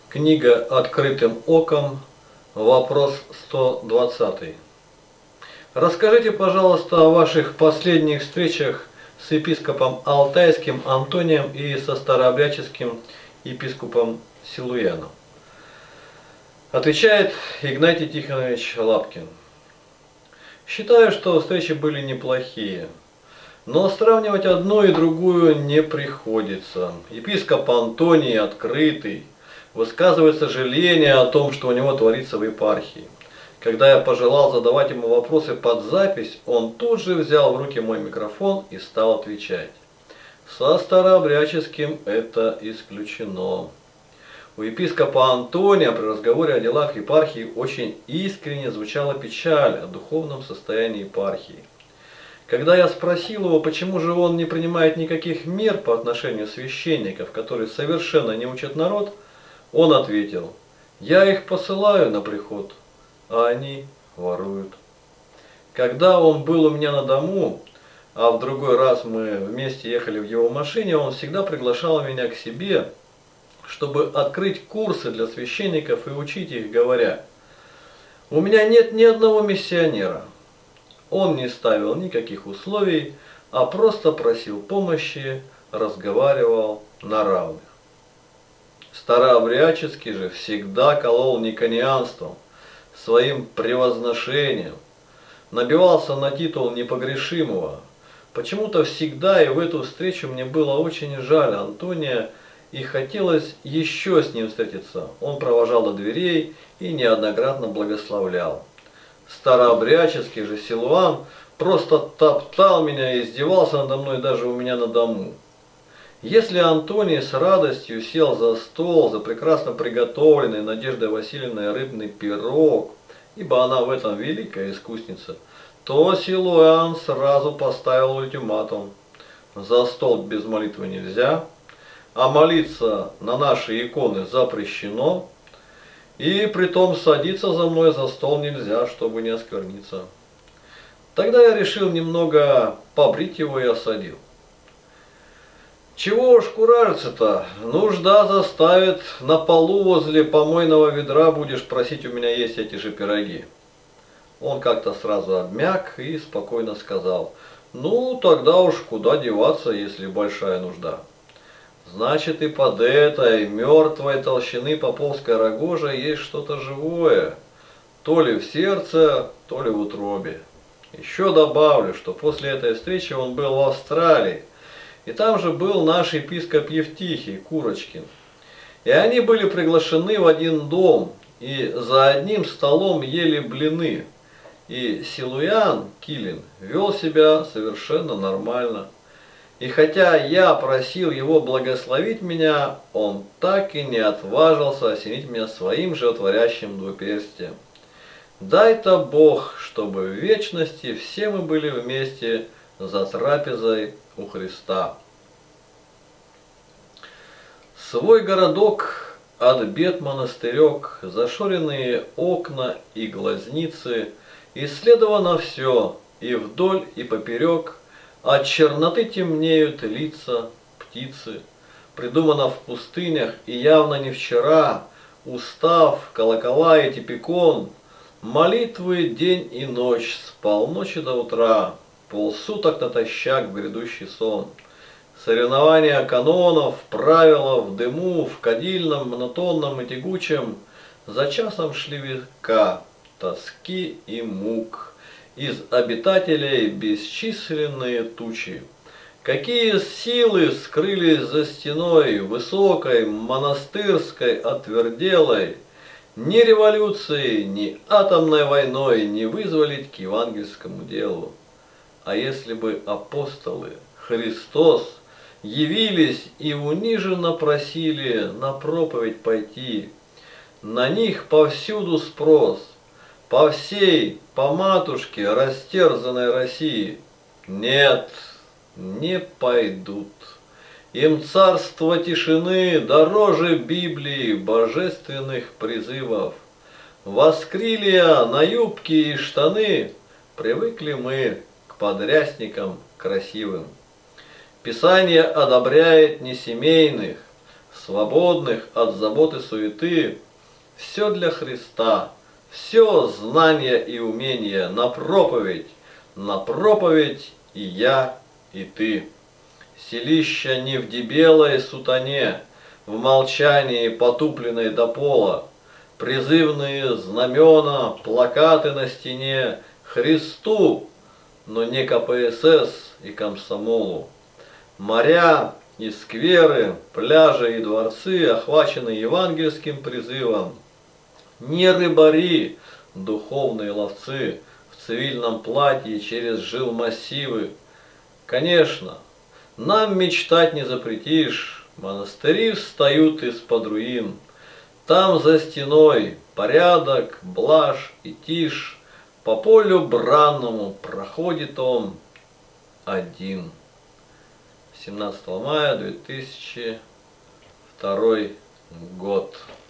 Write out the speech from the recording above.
Книга «Открытым оком», вопрос 120. Расскажите, пожалуйста, о ваших последних встречах с епископом Алтайским Антонием и со старообрядческим епископом Силуяном. Отвечает Игнатий Тихонович Лапкин. Считаю, что встречи были неплохие, но сравнивать одну и другую не приходится. Епископ Антоний открытый, высказывает сожаление о том, что у него творится в епархии. Когда я пожелал задавать ему вопросы под запись, он тут же взял в руки мой микрофон и стал отвечать. Со старообрядческим это исключено. У епископа Антония при разговоре о делах епархии очень искренне звучала печаль о духовном состоянии епархии. Когда я спросил его, почему же он не принимает никаких мер по отношению священников, которые совершенно не учат народ, он ответил: «Я их посылаю на приход, а они воруют». Когда он был у меня на дому, а в другой раз мы вместе ехали в его машине, он всегда приглашал меня к себе, чтобы открыть курсы для священников и учить их, говоря: «У меня нет ни одного миссионера». Он не ставил никаких условий, а просто просил помощи, разговаривал на равных. Старообрядческий же всегда колол никонианством, своим превозношением, набивался на титул непогрешимого. Почему-то всегда и в эту встречу мне было очень жаль Антония, и хотелось еще с ним встретиться. Он провожал до дверей и неоднократно благословлял. Старообрядческий же Силуан просто топтал меня и издевался надо мной даже у меня на дому. Если Антоний с радостью сел за стол за прекрасно приготовленный Надеждой Васильевной рыбный пирог, ибо она в этом великая искусница, то Силуан сразу поставил ультиматум: за стол без молитвы нельзя, а молиться на наши иконы запрещено, и притом садиться за мной за стол нельзя, чтобы не оскверниться. Тогда я решил немного побрить его и осадил. Чего уж куражиться-то, нужда заставит, на полу возле помойного ведра будешь просить у меня есть эти же пироги. Он как-то сразу обмяк и спокойно сказал: ну тогда уж куда деваться, если большая нужда. Значит, и под этой мертвой толщины поповской рогожи есть что-то живое, то ли в сердце, то ли в утробе. Еще добавлю, что после этой встречи он был в Австралии, и там же был наш епископ Евтихий Курочкин. И они были приглашены в один дом, и за одним столом ели блины. И Силуян Килин вел себя совершенно нормально. И хотя я просил его благословить меня, он так и не отважился осенить меня своим животворящим двуперстием. Дай-то Бог, чтобы в вечности все мы были вместе за трапезой у Христа. Свой городок, от бед монастырек, зашоренные окна и глазницы, исследовано все, и вдоль, и поперек, от черноты темнеют лица, птицы, придумано в пустынях и явно не вчера, устав, колокола и типикон, молитвы день и ночь, с полночи до утра, полсуток натощак в грядущий сон. Соревнования канонов, правила в дыму, в кадильном, монотонном и тягучем, за часом шли века тоски и мук. Из обитателей бесчисленные тучи. Какие силы скрылись за стеной, высокой, монастырской, отверделой, ни революцией, ни атомной войной не вызволить к евангельскому делу. А если бы апостолы, Христос, явились и униженно просили на проповедь пойти, на них повсюду спрос, по всей, по матушке, растерзанной России. Нет, не пойдут. Им царство тишины дороже Библии, божественных призывов. Воскрилия на юбки и штаны привыкли мы к подрясникам красивым. Писание одобряет не семейных, свободных от забот и суеты. Все для Христа, все знания и умения на проповедь и я, и ты. Селища не в дебелой сутане, в молчании потупленной до пола, призывные знамена, плакаты на стене Христу, но не КПСС и комсомолу. Моря и скверы, пляжи и дворцы охвачены евангельским призывом. Не рыбари, духовные ловцы, в цивильном платье через жилмассивы. Конечно, нам мечтать не запретишь, монастыри встают из-под руин. Там за стеной порядок, блажь и тишь, по полю бранному проходит он один. 17 мая 2002 год.